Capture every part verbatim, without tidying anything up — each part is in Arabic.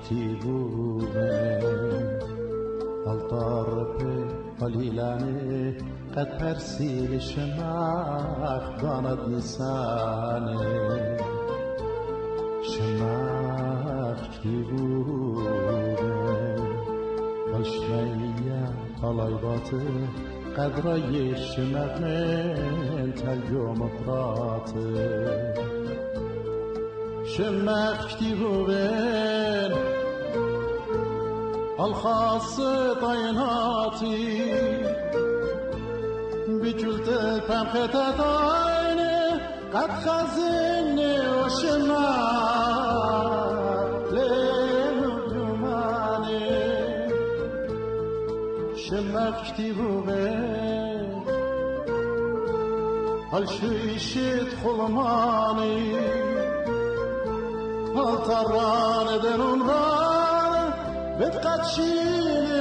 تيبوه الطرف قليلاني قد ترسيل شماخ داند نساني شماخ تيبوه والشمية طليباتي قد رأي شماخ من تلقو مطراتي شماخ تيبوه الخاص طيناتي بجلد البمخة طيني قد خزني وشمال ليل جماني شمك كتبو بي الشيشت خلماني الطران دنون ران بتقتشيني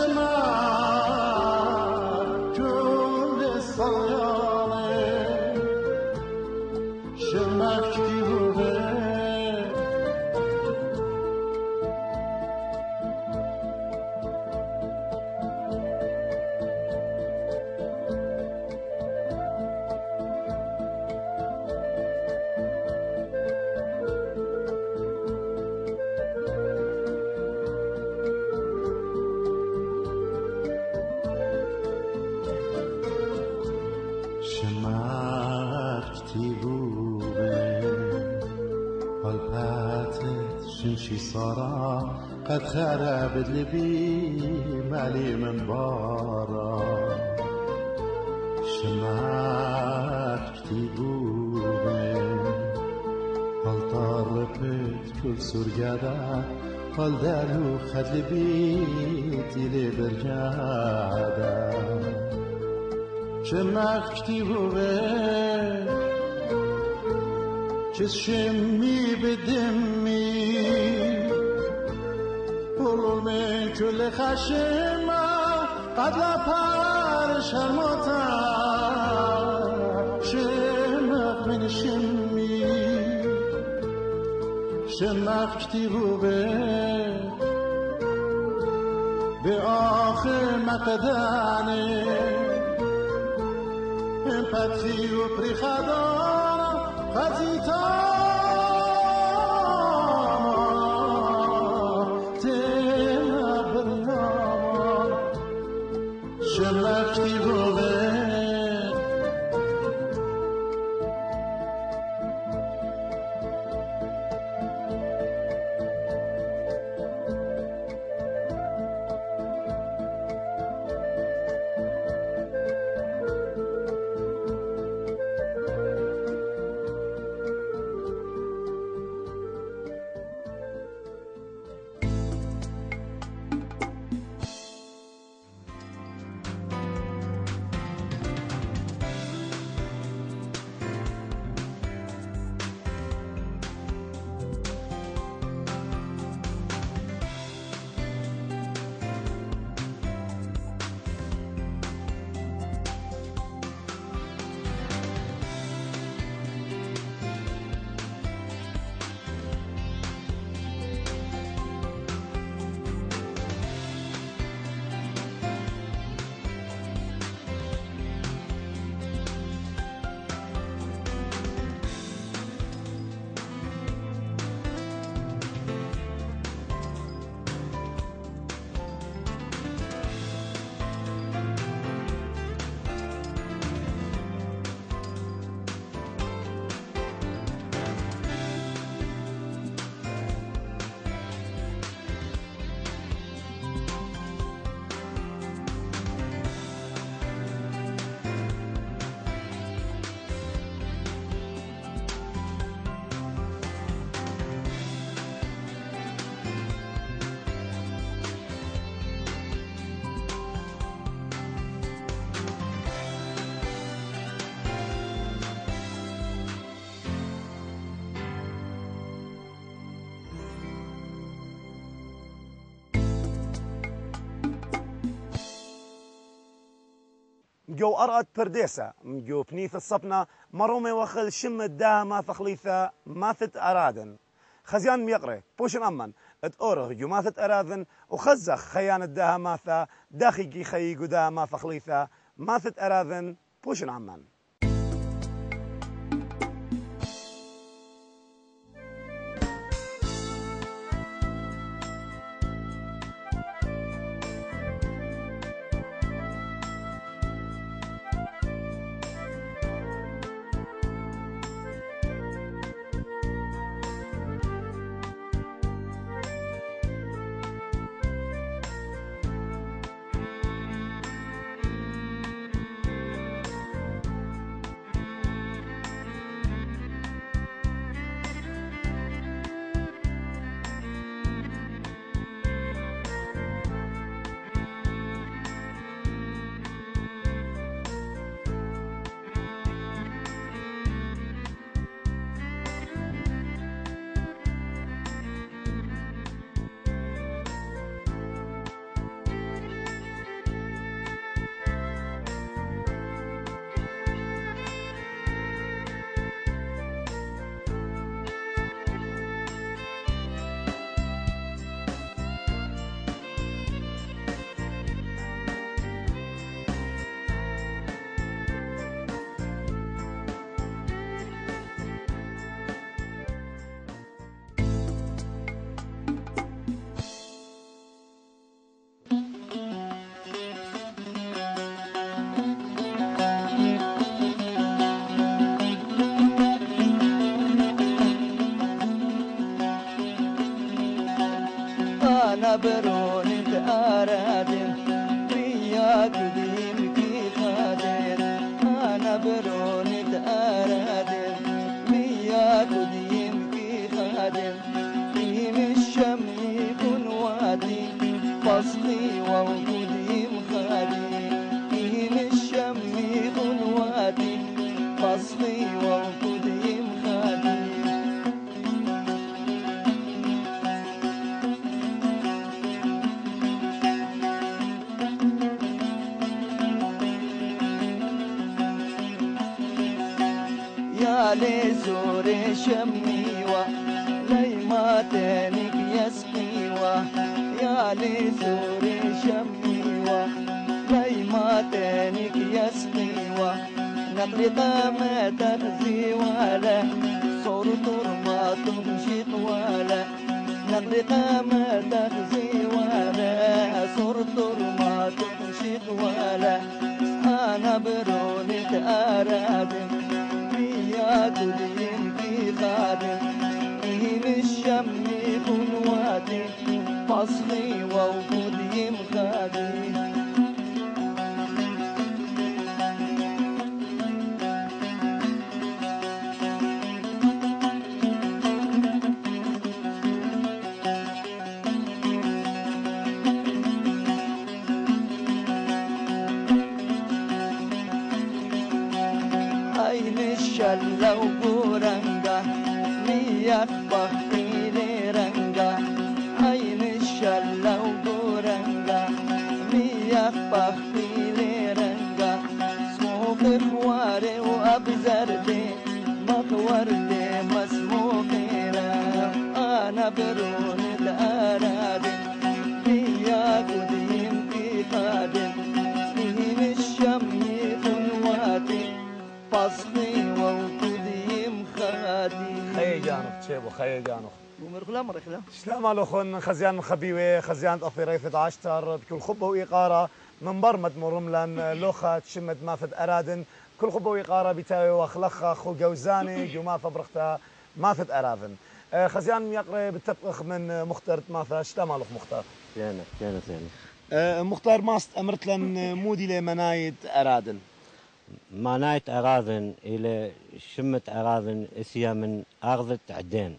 وشمال كل الصياني شمك كتبو بي صارا قد خربت لبي مالي من بارا شمعت كتبوبي هل طرفت كل سرقادة هل دالو خد لبي تيلي برجادة شمعت كتبوبي جس شمي بدمي قولوا من كل خشمة قد لا بارش الموتى شمك من شمي شمك كتبوا بي بآخر مقداني امپاتي وبريخادانا خزيتا شمكتي بوغي مجو أرأت برديسة مجو بنيث الصبنة مرومي وخل شم الدا ما ثخليثة ما ثت أرادن خزيان ميقري بوشن أمن اتأوره جماثة أراذن وخزخ خيان الداها ماثا داخي خي قدا ما فخليثا ماثة أراذن بوشن أمن. بروني تأرادن وياك ديمكي خادن أنا بروني تأرادن وياك ديمكي خادن ديم الشمي كن وادي فصلي ووجودي مخادي ديم الشمي كن وادي فصلي ووجودي مخادي لي زور شميوة لي ما تانك يسقيوة يا لي زور شميوة لي ما تانك يسقيوة نطلق ما تغزي ولا صورة ما تمشي طوالة نطلق ما تغزي ولا صورة ما تمشي طوالة أنا بروني تأرادن يا دليم في خادم إيم الشم يكون وادي فصلي ووجودي مخادي شلو قرنجا مياك بختي لرنجا عين الشلو قرنجا مياك بختي لرنجا سموك خواري وابزردي مخوردي مسموكي انا برون الارادي مياك ديم في قادم سنين الشم يكون وادي فصلي ووجودي مخادي خي جانخ شيبو خي جانخ ومرخلا مرخلا سلام عليكم خزيان خبيوه خزيان أفريفة عشتر بكل خبة وإقارة من برمد مرملان لوخة شمت مافد أرادن كل خبة وإقارة بتاوي وخلخة خو جوزاني جمافة برختها مافد أرادن خزيان يقرأ بالتبقخ من مختار مافا سلام عليكم مختار كانت كانت يعني مختار ماست أمرت لن مودي لمنايد أرادن منايت أراذن إلى شمت أراذن اسيا من أرض عدن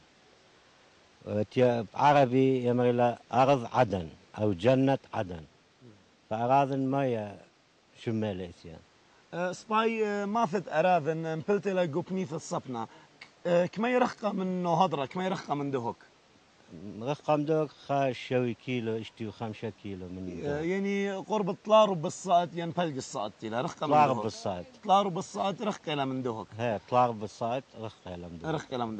عربي يمر إلى أرض عدن أو جنة عدن فأراذن ما هي شمال اسيا سباي مافد أراذن مبلت إلى جوبني في الصبنة كما يرخى من هضرة كما يرخى من دهوك رقم دوك خا شوي كيلو اشتي خمسة كيلو من دوك. يعني قرب طلارو بالصاد ين بلج الصاد تيلا رخ طلارو بالصاد طلارو بالصاد رخ إلى من دوك هي طلارو بالصاد رخ إلى من دوك رخ إلى من دوك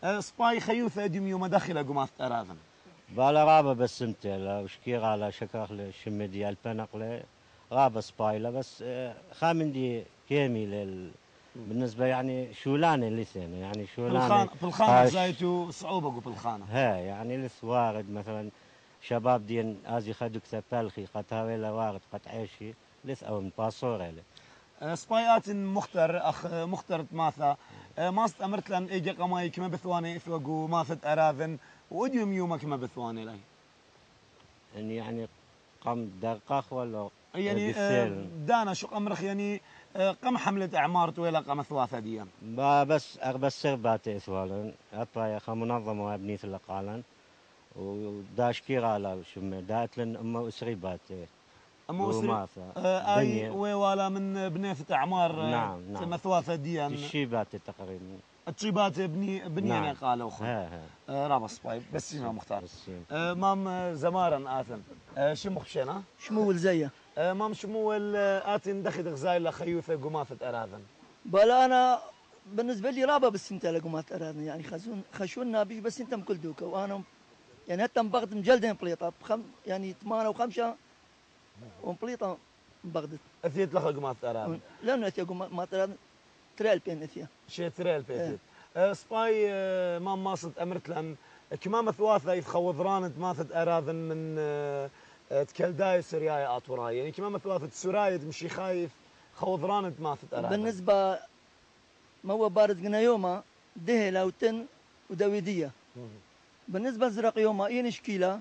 أه، سباي خيوثة اديم يوم داخل قماث أراذن بالا غابة بس انت لا وشكير على شكاخ لشمدي البنقلة غابة سبايلة بس آه، خامن دي كيمي لل بالنسبة يعني شولانة لسنة يعني شولانة بالخان بالخانة زايتو صعوبة قو بالخانة ها يعني لس وارد مثلا شباب دين ازي خدوك تبالخي قد هاويلا وارد قد عيشي لس او من باصورة أه، سبايات مختر أخ مختر ماثا أه، ما استمرت لأن إيجا قماي كما بثواني إثوقو ماثت أراذن وأديم يوما كما بثواني لي يعني يعني قم دقاق ولا يعني أه، بسيل دانا شو أمرخ يعني أه، قم حملة أعمار طويلة قم ثواثة ديان با بس أغبس سربات إثوالا أبا يا خا منظمة وابني ثلقالا وداش كيرالا شم داتلن أما أسريبات أما أسري وماثا أه، أي بنية ويوالا من بنيثة أعمار أه، نعم نعم مثواثة ديان الشيبات تقريبا الطيبات بني بنيان نعم. قالوا خو ها ها أه، رابا سباي بس ما مختار بسيم. أه، مام أه، زمارا آثن أه، شو مخشينا شمول زيه أه، مام شمول أه، آتن دخل غزايل خيوثة قماثة أراذن بلا انا بالنسبه لي رابا بس انت لقمات ارانا يعني خزون خشونا بيش بس انت مكل دوكا وانا يعني حتى مبغت مجلدين بليطه بخم يعني ثمانه وخمسه ومبليطه مبغدت أثيت لخ قماثة أراذن لانه اتيا ما ترى ترى بين اتيا شي تريل بيتيت أه، سباي أه، مام ماصد أمرت لأن كمامة ثواثة يتخوض رانت ماثد أراذن من أه، أه، تكلداي سرياي أطوراي يعني كمامة ثواثة سرايد مشي خايف خوض رانت ماثد أراذن بالنسبه ما هو بارد قنا يوما دهلا وتن وداويديه بالنسبه لزرق يوما اين شكيله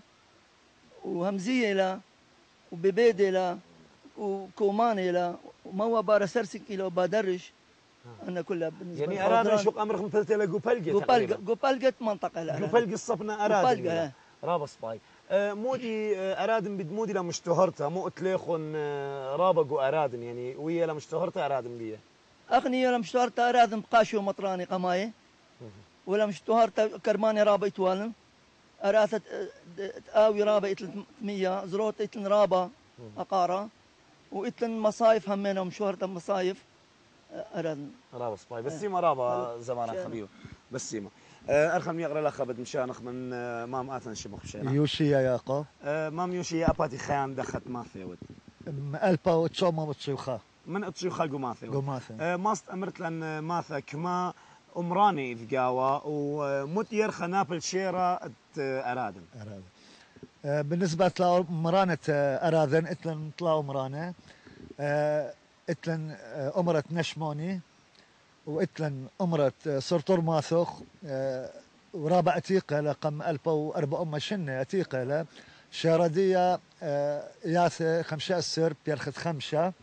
وهمزيه لا وببيدة لا وكوماني لا وما هو بار سرسكي لا وبادرش انا كلها بالنسبه يعني أراذن شو أمرخ مثل تلا قوبلقة قوبالقة قوبالقة منطقه لا قوبلقة الصفنا أراذن قوبالقة، يعني. رابا سباي أه، مودي أه، أرادن بد مودي لمشتهرتها مو تليخن أه، رابقو أرادن يعني ويا لمشتهرتها أرادن بيه اخني ولا مشتهرت اراذن بقاشو مطراني قمايه ولا مشتهرت كرماني رابا يتوالن اراثت تقاوي رابا ثلاث مية زروت اتلن رابا اقارا واتلن مصايف همينهم شهرت مصايف اراذن رابا سباي بس سيما رابا زمان خبيو بس سيما أه، أرخم يقرأ لك بد مشانخ من أه، مام آتن شبخ بشينا يوشي يا ياقا أه، مام يوشي يا أباتي خيان دخت ما ثيود ألبا وتشوما وتشيوخا من أتصيو خلقو ما ثيود قماثا أه، ماست أمرت لأن ماثا كما أمراني إذ قاوا ومتير خنابل شيرة أرادن أراذن آه، بالنسبة لمرانة أراذن اتلن طلعوا مرانة آه، اتلن آه، أمرت نشموني واتلن أمرت آه، سرطور ماثوخ آه، ورابع أتيقة لقم ألبا وأربع أمة شنة أتيقة لا شاردية آه، ياثة خمسة السر بيرخد خمسة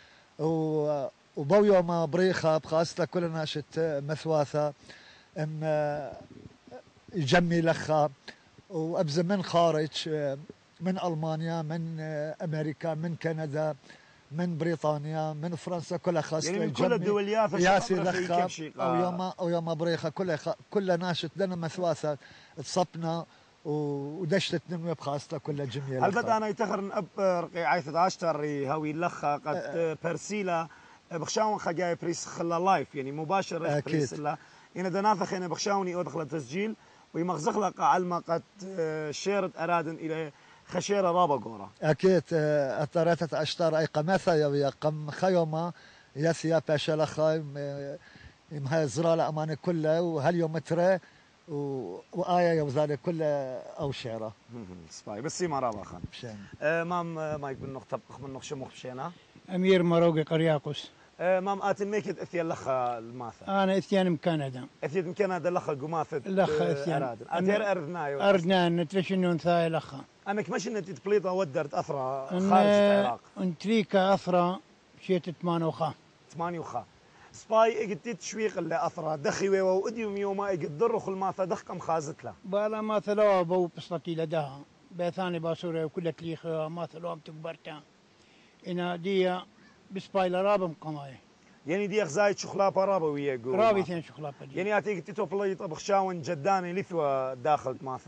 و وبويو ما بريخة بخاصة كل ناشة مثواثة ام آه، يجمي لخا وابز من خارج آه، من المانيا من آه، امريكا من كندا من بريطانيا من فرنسا كلها خاصة يعني من كل الدول ياثة ياسي شو أمرخ لخا يكب شيء او يوم او يوم بريخة كلها خ... كلها ناشط لنا مثواثة تصبنا ودشت نمو بخاصة كلها جميلة هل بدا أنا يتخرن أب رقي عيثة عشتر هوي لخا قد برسيلا بخشاون خجاي بريس خلا لايف يعني مباشر أكيد. بريس لا إن دنافخ أنا بخشاوني أدخل التسجيل ويمغزخ لك علما قد شيرت أرادن إلى خشيرة رابا قورا أكيد آه، الثلاثة أشتار أي قماثة يا قم خيومة ياسيا باشا لخايم يم هاي الزرالة أمانة كلها وهل يوم ترى و- وآية يوم ذلك كلها أو شعرة سباي بس ما رابا خان مشان آه، مام آه، مايك من نقطة من نقشة مخشينا أمير مروقي قرياقوس. آه، مام آتن ميكت أثيا لخا الماثا أنا إثيان مكندا. أثيا يمكن هذا لخا قماثة لخا إثيان. أرادن أثير أردنايو أردنا نترش إنه نثاي لخا. أنا كمش إن تتبليطة ودرت أثرة إن- خارج العراق انتريكا أثرا شيت ثمان وخا. ثمانية وخا سباي اجت تشويق اللي أثرة دخي وأديم يوما اجت ضرخ الماثا دخكم خازت له بالا ما ثلوا بو بسطي لداها. بثاني باسورة وكل تليخ ما ثلوا تكبرتا. إن دي بسبايلا رابم قماي. يعني دي أخزايت شخلا بارابا ويا قول رابي ثين شخلا بدي. يعني أتيك تتو بليطة بخشاون جداني لثوى داخل ماثا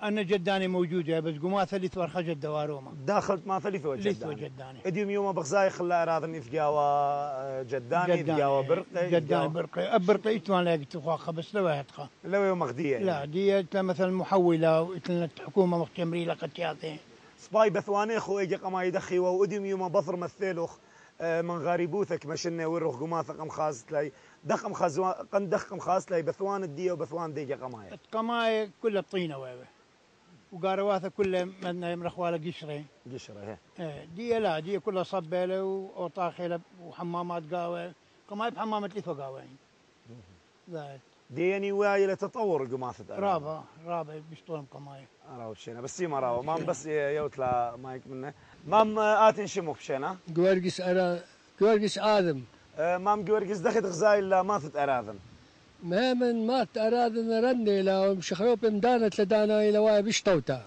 أنا جداني موجودة بس قماثة اللي ثور خجد دواروما داخلت ما ثلث ليث وجداني وجداني اديم يوم بغزاي خلا اراضن افقاوا جداني افقاوا برقي جداني برقي برقي إتوان لاقي تخاخ بس لو هتخا لو يوم مغديه لا دي مثلا محولة وإتلنا الحكومة مختمري لقد يعطي سباي بثواني خو اجي قما يدخي واديم يوم بثر مثلوخ من غاربوثك مشنا وروح قماثة قم خاص لي دخم خازوان قن دخم خاص لي بثوان الديه وبثوان ديجي قماية قماية كلها طينة ويبه وقارواثة كلها من يمرخواله قشري قشرة ايه دي لا دي كلها صبالة وطاخلة وحمامات قهوة قماية بحمامة ليث وقهوين ذات دي يعني واي لتطور قماثة رابع رابع بيشطون قماية راو بشينا بس سيما راو مام بس يوتلا مايك منه مام آتن شموك بشينا قورقس أرا قورقس آدم مام جورجس دخت غزايل ما ثت أراذن ما من ما أراذن رني لا مشخروب مدانة لدانا إلى واي بشطوتا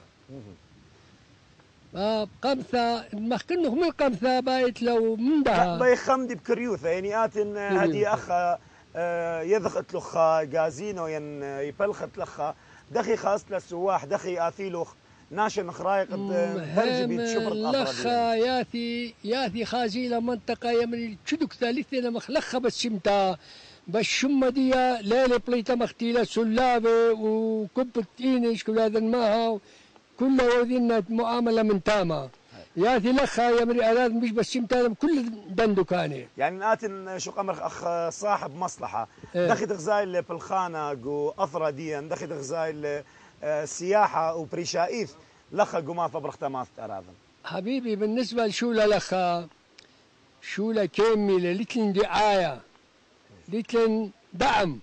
ما قمثة مخكنه من قمثة بايت لو من ده باي خمدي بكريوثة يعني آتن هدي أخ يذخت لخ جازينو ين يبلخت لخ دخي خاص للسواح دخي آثيلوخ ناشن خرايق ترجبي شبرت لخا ياثي ياثي خازيلة منطقة يمري تشدك ثالثنا مخلخة بالشمتا بالشمة دي ليلة بليتا مختيلة سلابة وكبة إينش كل هذا الماها كلها وذينا معاملة من تاما ياثي لخا يمري أراد مش بالشمتا كل دندكاني يعني ناتن شو قمر أخ صاحب مصلحة اه. دخت غزايل بالخانة قو أثرة دي دخت غزايل سياحة وبريشائيث لخا قماثة برختماث أراذن حبيبي بالنسبة لشولة لخا شولة كاملة لتلن دعاية لتلن دعم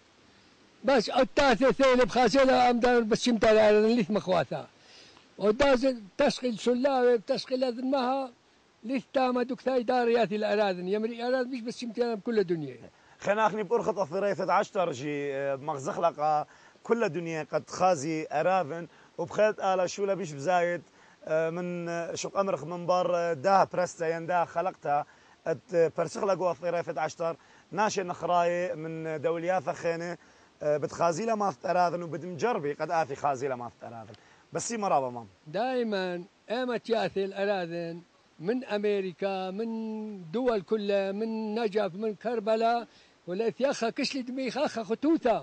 بس التاثة ثيل بخاسلة أمدار بسيمتا لأراذن ليث مخواثة وداز تشغل سلاوي بتشغل أذنها ليث تاما دكتاي دارياتي الأراذن يمري أراذن مش بسيمتا بكل الدنيا خناخني بأرخط أثريثة عشتر جي مغزخلقة كل الدنيا قد خازي أراذن وبخيت آلا شولا بيش بزايد من شق أمرخ من بار دا برستا يندا خلقتها برسخ لقوا ثريفة عشتر ناشي نخراي من دولياثة خينة بتخازيلة ما أراذن وبدمجربي قد آثي خازيلة ما أراذن بس هي مرابة مام دائما ايمت ياثي الأراذن من أمريكا من دول كلها من نجف من كربلاء ولا ثياخا كشلي دميخ أخا خطوثة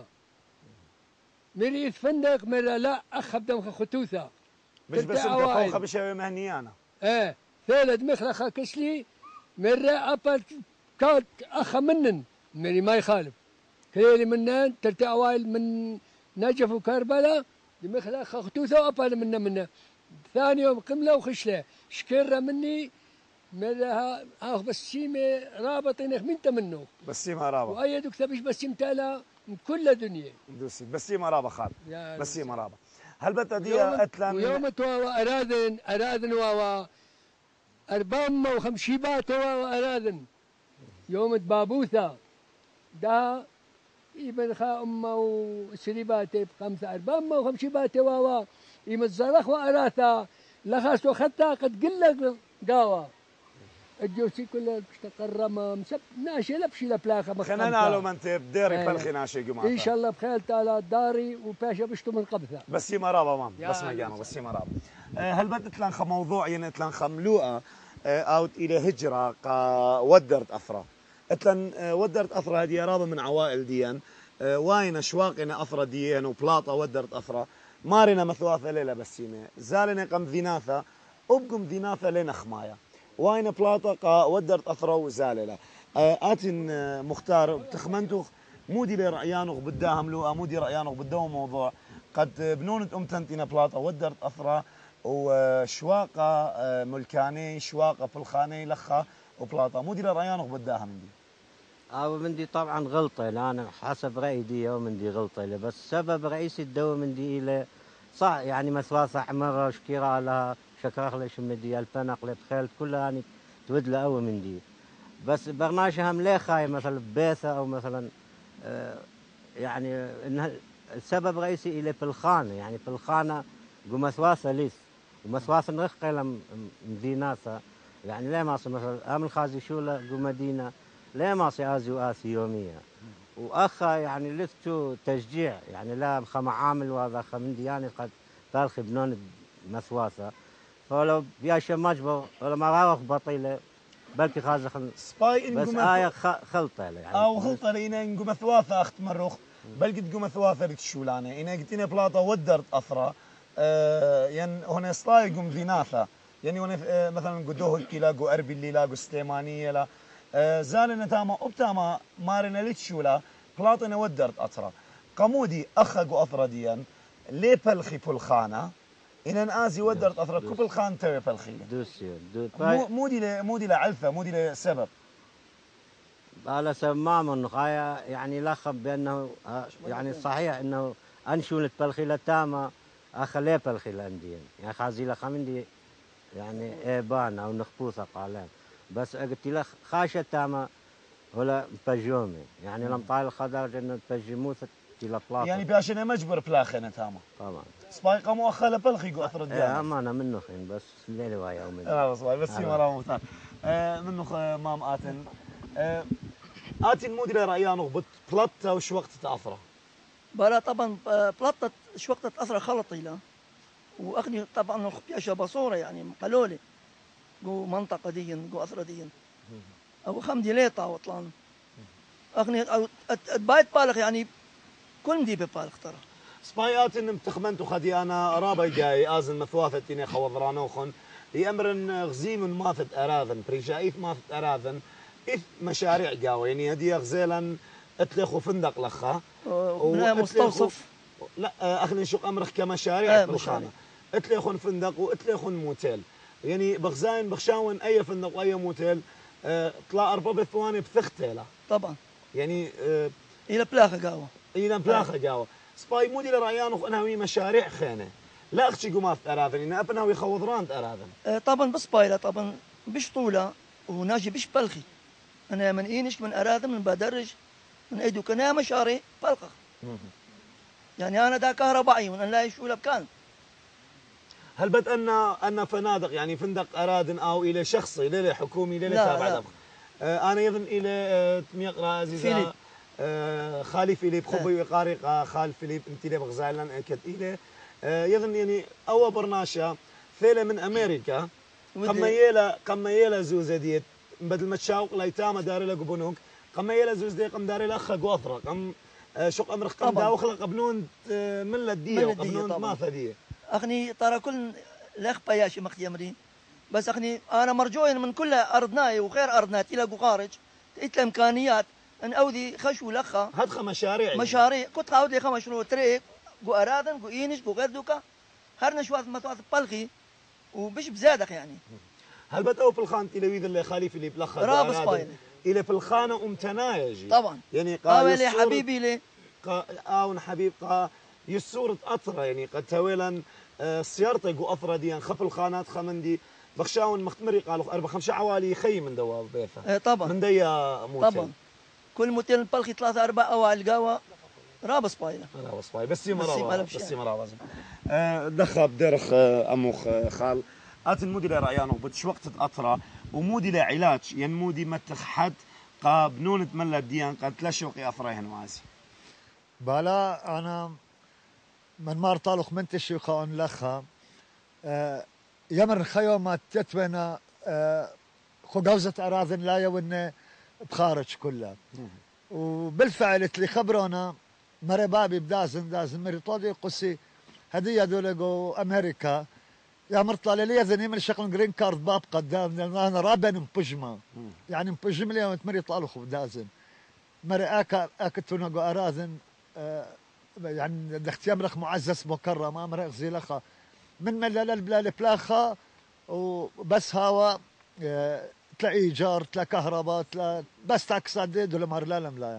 مريث فندق مرة لا أخ بدم خطوثة مش بس انت فوق بشوي مهنيانا ايه ثالث مخرة خا كشلي مرة أبل كات أخ منن مري ما يخالف كليلي منن تلتي أوائل من نجف وكربلاء دمخرة خا خطوثة وأبل منا منا ثاني يوم قملة وخشلة شكرة مني مرة ها بس سيمة رابطينك منت منه بس سيمة رابط وأيدك تبيش بس سيمتالا من كل الدنيا دوسي بس سيمة رابط خال بس سيمة رابط هل بتديا أتلان ويوم توا أراذن أراذن واوا أربعة وخمشيبات واوا أراذن يوم بابوثا دا ابن خا أمه وسريباتي بخمسة أربعة وخمشيبات واوا يم الزرخ وأراثا لخاس وخطا قد قلة قاوا الجوسي كله تقرم مسب ناشي لبشي لبلاخه خلينا نعلم من انت بديرك فلخي ناشي قماطه ان شاء الله بخير تعالى داري وباشا بشتو من قبثه بس هي مرابه مام بس ما جانا بس هي مرابه هل بدت لنخ موضوع يعني تلنخ ملوءه اوت الى هجره قا ودرت اثرى اتلن ودرت اثرى هذه رابه من عوائل ديان واين اشواقنا اثرى ديان وبلاطه ودرت اثرى مارنا مثواثه ليله بسيمه زالنا قم ذناثه ابقم ذناثه لنا خمايه واين بلاطة ودرت أثرة وزاللة آتن مختار تخمنتوخ مودي لرأيانوخ بداها ملوءة مودي رأيانوخ بداهم موضوع قد بنونت أمتنتنا بلاطة ودرت أثرة وشواقة ملكاني شواقة بالخاني لخة وبلاطة مودي لرأيانوخ بداها من دي أو من دي طبعا غلطة أنا حسب رأيي دي ومن دي غلطة بس سبب رئيسي الدو من دي إلى صح يعني مثواثة عمرة شكيرة لها شكاخ ليش من دي الفنق لبخيل كلها يعني تود له أول من دي بس برناش هم ليه خاي مثلا بيثة أو مثلا آه يعني إنها السبب الرئيسي إلى بالخانة يعني بالخانة ومثواثة ليث ومثواثة نرخ لهم مديناثة يعني ليه ماصي مثلا أمل خازي شولة جو مدينة ليه ماصي آزي وآسي يومية وأخا يعني لثتو تشجيع يعني لا خ معامل وهذا خ من دياني قد بالخي بنون مثواثة ولو بيا شماج ولا ما راوخ بطيلة بلكي خازخ سباي إن بس قمت آية خلطة يعني أو خلطة لينا إن قمت ثواثة أخت مروخ بل قد قمت ثواثة لتشولانة إن قلتنا بلاطة ودرت أثرة آه ين هنا سلاي قم ذيناثة يعني هنا آه مثلا قدوه كلا قو أربي اللي لا قو ستيمانية لا آه زالنا تاما أبتاما مارنا لتشولا بلاطة ودرت أثرة قمودي أخا قو أثرة ديان ليه بلخي بالخانة إن أنازي ودرت أثرة كوب الخان توي بلخي دوسيو دو مو مودي ل مودي لعلفة مودي لسبب على سمام النخايا يعني لخب بأنه يعني صحيح أنه أنشولة بالخيلة تامة أخليه بالخيلة أندين يعني خازيلة خمندي يعني إيبان أو نخبوثة قالين بس قلت لك خاشة تامة ولا بجومي يعني لم طال الخضر إنه بجموثة تلا بلاطة يعني باشنا مجبر بلاخنة تامة طبعا سبايقة مؤخلة بالخي قو أثر الديانة إيه أمانة منه خين بس الليلة وهي يوم لا بس بس في مرة مختار آه منه مام آتن آه آتن مودي لرأيان وبط بلطة وش وقت تأثره بلا طبعا بلطة شو وقت تأثر خلطي لا وأخني طبعا بياشا بصورة يعني قالولي جو منطقة دي جو أثر دي أو خمدي ليطة وطلان أخني أو بايت بالغ يعني كل دي ببالغ ترى سبايات إن بتخمنتو خدي أنا رابع جاي أزن مثواثة تيني خوضرانوخن يأمر غزيم ماثت أراذن بريشايف ماثت أراذن إث مشاريع جاوة يعني هدي غزيلا اتلخوا فندق لخا من مستوصف لا أخلي نشوق أمرخ كمشاريع آه بالخانة اتلخون فندق واتلخون موتيل يعني بغزاين بخشاون أي فندق وأي موتيل اه طلع أربع بثواني بثختيلة طبعا يعني اه إلى بلاخة جاوة إلى بلاخة جاوة سباي مودي لرأيانو أنا وي مشاريع خانة لا أختي قماث أراذن إن أبنا وي خوضران أراذن أه طبعا بس بايلة طبعا بش طولة وناجي بش بلخي أنا من إينش من أراذن من بدرج من أيدو كنا مشاريع بلخة يعني أنا دا كهربائي وأنا لا يشول بكان هل بد أن أن فنادق يعني فندق أراذن أو إلى شخصي إلى حكومي إلى تابع آه أنا يظن إلى تميقرا عزيزة آه خالي فيليب خبي وقارق خال فيليب انت لي بغزايلان اكد إلى آه يظن يعني أول برناشا ثيلة من أمريكا قم يلا قم يلا زوزة ديت بدل ما تشاوق ليتامة داري لك بنوك قم يلا زوز دي قم داري لك قوثرة قم آه شق أمرخ قم داوخلق قبنون آه من لدية وقبنون ماثة دية أخني ترى كل لخ بياشي مخيمري بس أخني أنا مرجوين من كل أرضناي وغير أرضنا تلاقوا خارج إتلا إمكانيات أن أودي خشو لخا هدخ مشاريع مشاريع كنت أودي خا مشروع تريك جو أرادن جو إينش جو غير دوكا هرنا شواث مثواث بلخي وبش بزادق يعني هل بدأوا في الخان إلى اللي خليفة اللي بلخا رابس باين إلى في الخانة أمتنايجي طبعا يعني قال لي حبيبي لي قا آون حبيب قا يسورة أطرة يعني قد تويلا سيارته جو أطرة دي خف الخانات خمندي بخشاون مختمري قالوا أربع خمسة عوالي خي من دوا بيثا اه طبعا من ديا موتين طبعا كل موتين بلخي ثلاثة أربع أوائل قهوة رابس باينة رابس باي بس يمرا بس يمرا لازم أه دخب درخ أموخ خال آت المودي لرأيانو بتش وقت أطرة ومودي لعلاج ين مودي متخ حد قا بنونة ملا ديان قد تلاشوقي أثريهن واسي بالا أنا من مار طالق منتشي خان لخا أه يمر خيو ما تتونا أه خو جوزة أراذن لا يون بخارج كلها وبالفعل اللي خبرونا مري بابي بدازن دازن مري طودي قصي هدية دولجو أمريكا يا مرطلة لي ذني من شغل جرين كارد باب قدام أنا رابن مبجمة يعني مبجم لي وتمري طالو خو دازن مري أكا أكتونا جو أراذن أه يعني دختيام رخ معزز مكرم أمر أغزي لخا من ملل بلا البلاخة وبس هوا أه تلاقي إيجار تلاقي كهرباء تلاقي بس تاكسات دي دول مار لا لا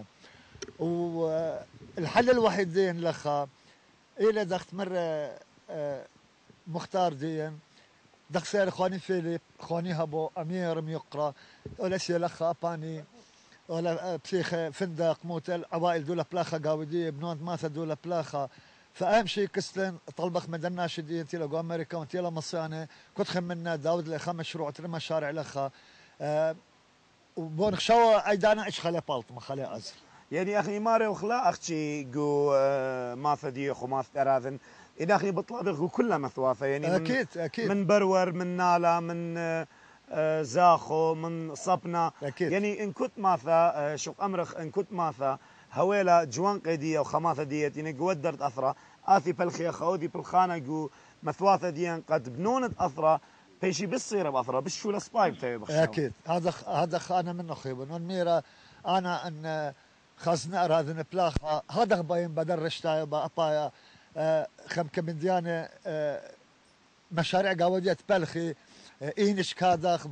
والحل الوحيد دين لخا إلى دخت مرة أه مختار دين دخت سير خواني فيليب خواني هبو أمير ميقرا ولا شي لخا باني ولا بسيخ فندق موتيل عوائل دولا بلاخة قاودية بنوند ماثا دولا بلاخة فأهم شيء كسلن طلبخ مدنا شدي انتي لقوا أمريكا وانتي لا مصيانة كنت خمنا داود لخا مشروع ترى مشاريع لخا أه وبون خشوا أيدانا إيش خلي بالط ما خلي أزر يعني اخي ماري وخلا اختي جو ماثا ديخ وماث اراذن إذا أخي بطلع كلها مثواثة يعني أكيد من أكيد من برور من نالا من آه زاخو من صبنا أكيد يعني إن كنت ماثا آه شو أمرخ إن كنت ماثا هويلا جوان قيدية وخماثة ديت يعني قودرت أثرة آثي بالخيا خودي بالخانة جو مثواثة ديان قد بنونة أثرة بيشي بالصيرة بأثرة بالشو لسبايب تاي بخشاو أكيد هذا هذا خانة منه خيبن والميرا أنا أن خزنا أراذن بلاخة هذا باين بدر رشتاي بأبايا آه خم كمديانة آه مشاريع قاودية بلخي آه إينش كادخ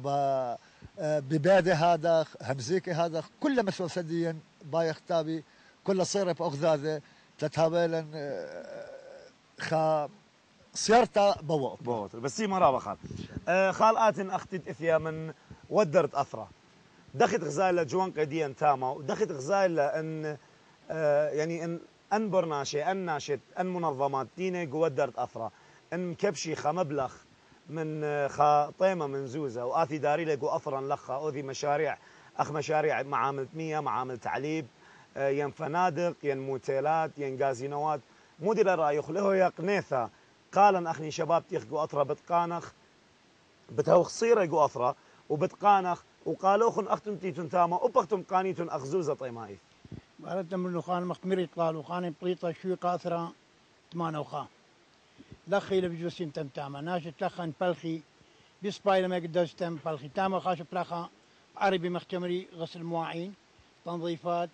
ببادي هذا همزيكي هذا كل مسؤول سديا بايخ تابي كل صيرة بأغذاذة تتهابيلا آه خا سيارتا بوط بوط بس هي مرة خال آه خال آتن أختي إثيا من ودرت أثرة دخلت غزايل جوان قيديا تاما ودخلت غزايل أن آه يعني أن أن برناشي أن ناشط أن منظمات ديني ودرت أثرة أن مكبشي خا مبلغ من آه خا طيمة من زوزة وآثي داري لقو أثرا لخا أوذي مشاريع أخ مشاريع معامل مية معامل تعليب آه ين فنادق ين موتيلات ين غازينوات مدير رايخ له يا قنيثة قال أخني شباب تيخقوا أطرة بتقانخ بتهوخ صيرة يقوا أطرة وبتقانخ وقالوخن أختم تيتون تاما وبختم قانيتون أخزوزة طيماي بارد من خان مختمر يطلال وخان بليطة شوي قاثرة تمانة وخان لخي لبجوسين تم تاما ناشت لخن بلخي بيسبايل ما قدرش تم بلخي تاما خاش بلخا عربي مختمري غسل مواعين تنظيفات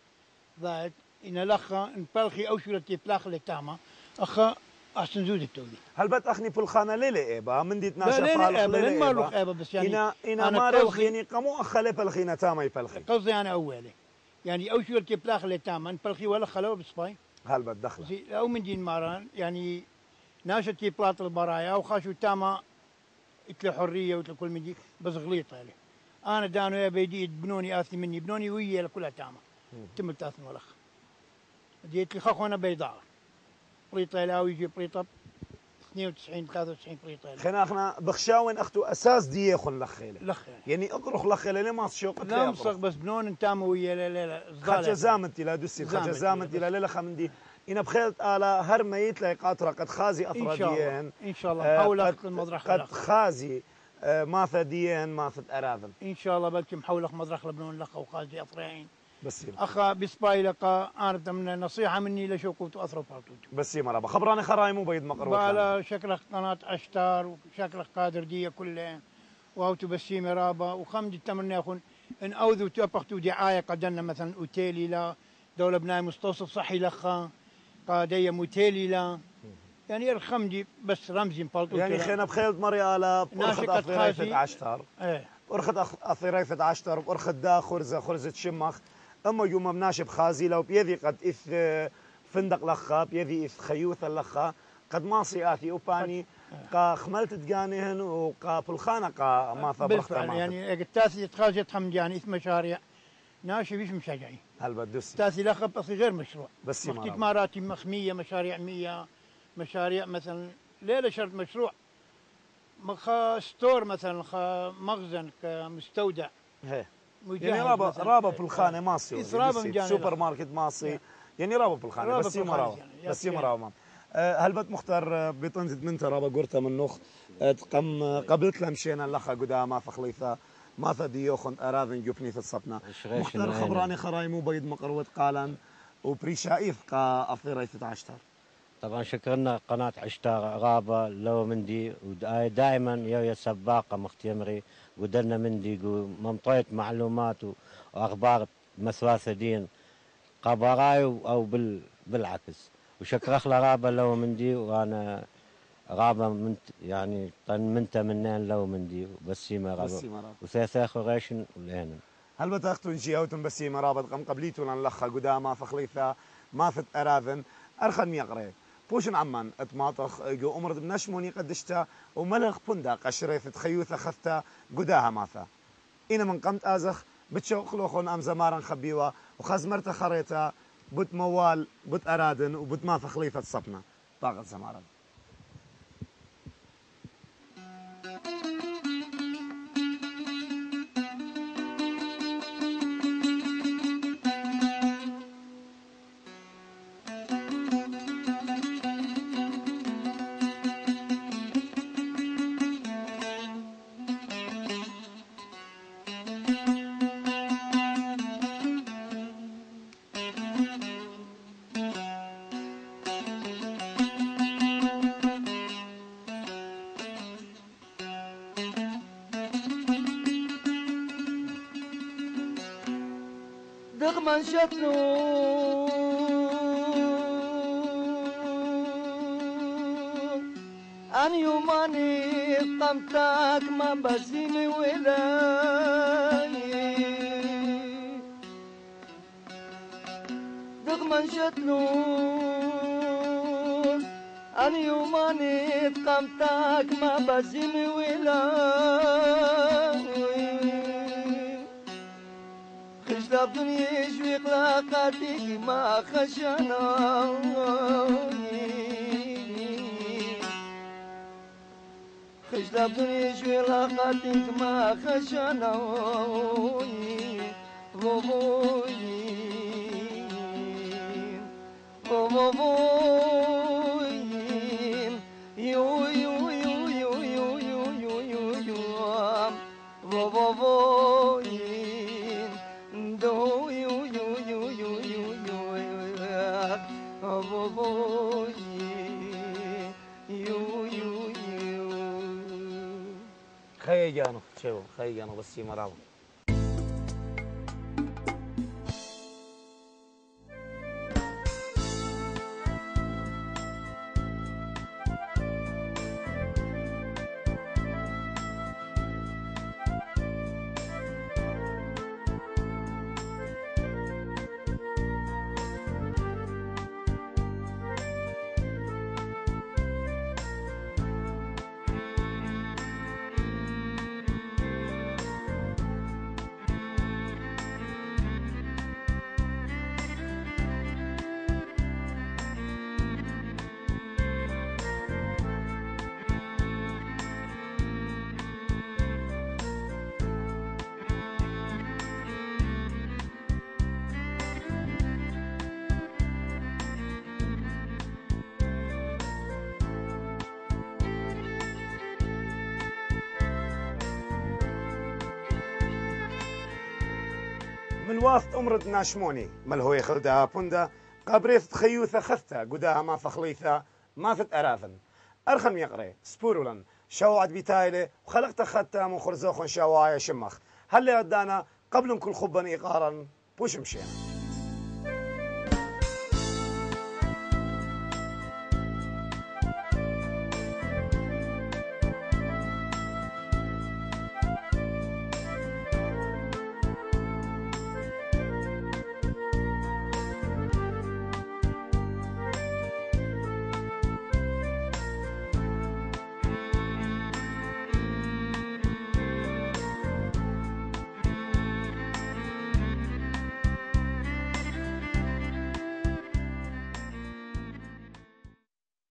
ذات إن لخا إن بلخي أو شو لتي بلخ لتاما أخا أحسن زود التولي هل بت أخني بالخانة ليلة إيبا من ديت ناشا لا فالخ لا ليلة ما لوخ إيبا بس يعني إنا إنا أنا ما قصدي- روخ يعني قمو أخلي بالخينا تاما يبلخي قصدي أنا أولي يعني أو شو لتي بلخ لتاما إن بلخي ولا خلوه بسباي هل بت دخله زي أو من دين ماران يعني ناشتي بلاط البرايا وخاشوا تاما اتل حريه واتل كل من دي بس غليط عليه انا دانو يا بيدي بنوني اثني مني بنوني ويا كلها تاما تم تاثن ولخ ديت لي خخونه بيضاء بريطه لا ويجي بريطه اثنين وتسعين ثلاثة وتسعين بريطه خنا أخنا بخشاون أختو أساس ديخن لخيلة لخ يعني يعني أقرخ لخيلة ليه ما شوق لا مصق بس بنون تاما ويا لا لا لا خجا زامنتي لا دوسي خجا زامنتي زامنتي لا بس. لا خمندي إن بخيلت على هر ميت لا قاطرة قد خازي ان شاء أفراديين الله ان شاء الله آه، محاول قد- اخذ المضرخ قد لخ. خازي آه، ماثا ديان ماثا أراذن ان شاء الله بلكي محاول اخذ مضرخ لبنون لخ وقاضي اطرعين بس يما اخا بسباي لقى انا من نصيحه مني لشوكوت واثروا بارتوت بس يما رابا خبراني خراي مو بيد مقروط بالا شكلك قناة أشتار وشكلك قادر دي كلها وهوتو بسيمة رابا وخمد تمنى أخون إن أوذو تأبختو دعاية قدنا مثلا أوتيلي لا دولة بناي مستوصف صحي لخا قادية موتيلي لا يعني الخمدي بس رمزي مبالطو يعني خينا بخيلت مري على ناشكة أرخد أثيريثة خازي. عشتر ايه أرخد أخ- أثيريثة عشتر أرخد دا خرزة خرزة شمخ أما يوم مناشب خازي لو بيدي قد إث آه، فندق لخا بيدي إث خيوثة لخا قد ماصي آثي أوباني قا خملت تقانيهن وقا بلخانة قا ما ثبرخت بالفعل ما يعني التاسي تخاجة حمجاني اسم مشاريع ناشي بيش مشجعين هل بدوسي تاسي لخب بس غير مشروع بس يما مختيت رابا. مراتب مخمية مشاريع مية مشاريع مثلا ليلة شرط مشروع مخا ستور مثلا خا مخزن كمستودع هي. مجهز يعني رابا مثلاً. رابا بالخانة ماصي إيه، رابا بدوسي. مجاني سوبر لخا. ماركت ماصي نعم. يعني رابا بالخانة رابا بس يما بالخانة رابا يعني. بس يا يما سيدي. رابا آه، هل بت مختار آه، بتنزد منتا رابا قرتا من نخ آه، تقم آه، قبلت لمشينا لخا قداما فخليثا ما ثديوخن أراذن جبني في الصبنا شغيش مختار إنه خبراني خراي مو بيد مقروت قالن وبريشايف قا أثيريثة عشتر طبعا شكرنا قناة عشتار غابة لو مندي ودائما يا سباقة مختمري ودرنا مندي منطقة معلومات وأخبار مثواثة دين قبراي أو بال بالعكس وشكرخ غابة لو مندي وأنا غابة من يعني طن منت منين لو مندي بسيمة بس غابة يما رابا وثلاثة خريشن والهنن هل بتاختون جيوتن بس يما رابا قم قبليتون لخا قداما فخليثا ما فت أراذن أرخن يقري بوشن عمان اتماطخ جو أمرد بنشموني قدشتا وملغ بندا قشريث تخيوثة خثتا قداها ماثا إنا من قمت آزخ بتشوق لوخون أم زمارا خبيوة وخزمرت خريتا بت موال بت أرادن وبت ما فخليفة صبنا طاقة زمارا دغمن شتلو أن يوماني قمتك ما بسيمي ولاي دغمن شتلو أن يوماني قمتك ما بسيمي ولاي خشلا بدنيا شوي قلاقاتك ما خشنا خشلا بدنيا شوي قلاقاتك ما خشنا بوبوي بوبوي يو يو يو يو يو يو يو يو يو بوبوي do you you you you you you you you you خي جانو شو خي جانو بس مرحبا. من واسط أمرد ناشموني ملهوي خلدها بوندا قابريث خيوثة خثة قداها ما فخليثة ما فت أراثن أرخم يقري سبورولن شوعد بتايلة وخلقت خدتها من خرزوخن شوايا شمخ هل يدانا قبل كل خبا إيقارا بوش مشينا.